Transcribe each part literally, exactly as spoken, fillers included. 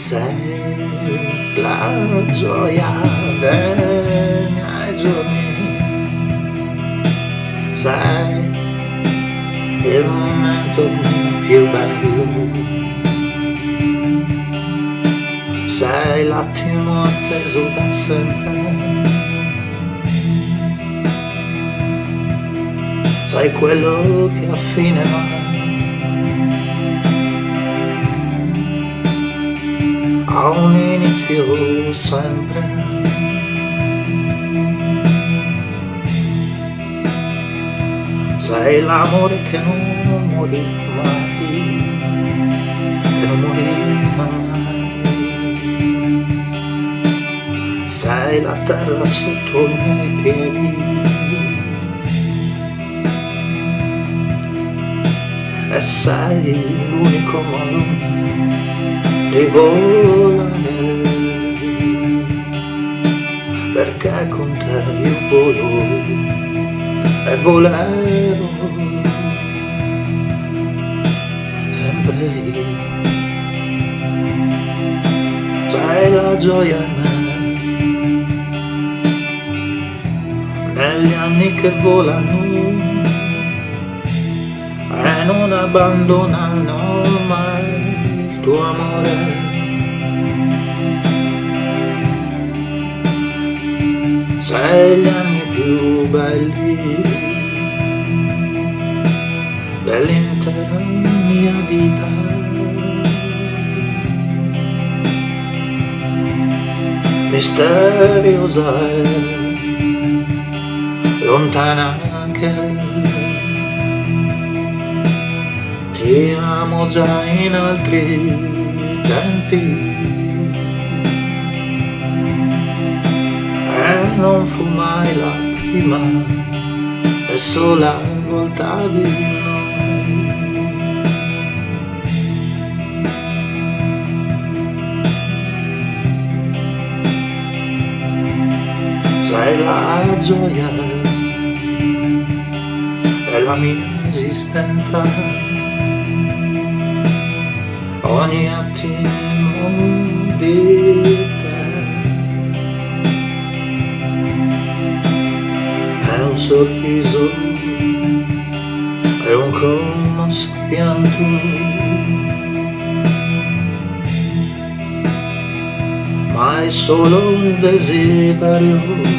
Sei la gioia dei miei giorni, sei il momento più bello, sei l'attimo atteso da sempre, sei quello che a fine va ha un inizio sempre. Sei l'amore che non morì mai, che non morì mai. Sei la terra sotto i miei piedi e sei l'unico modo di volare, perché con te io volo e volerò sempre io. Sei la gioia in me, negli anni che volano e non abbandonano mai il tuo amore. Sei gli anni più belli dell'intera mia vita, misteriosa e lontana anche. Ti amo già in altri tempi e non fu mai la prima e sola volta di noi. Sei la gioia della mia esistenza, ogni attimo di te è un sorriso, è un commosso pianto, ma è solo un desiderio,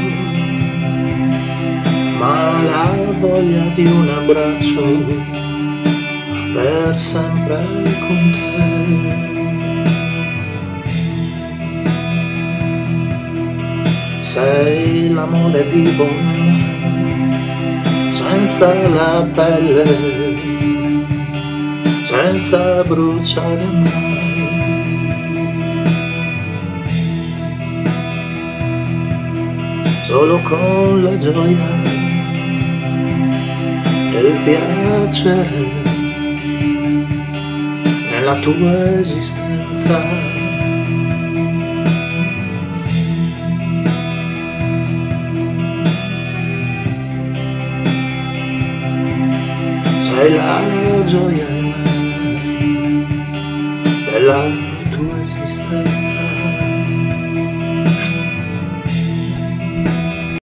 ma la voglia di un abbraccio per sempre con te. Sei l'amore vivo senza la pelle, senza bruciare mai. Solo con la gioia del piacere nella tua esistenza. Sei la gioia in me della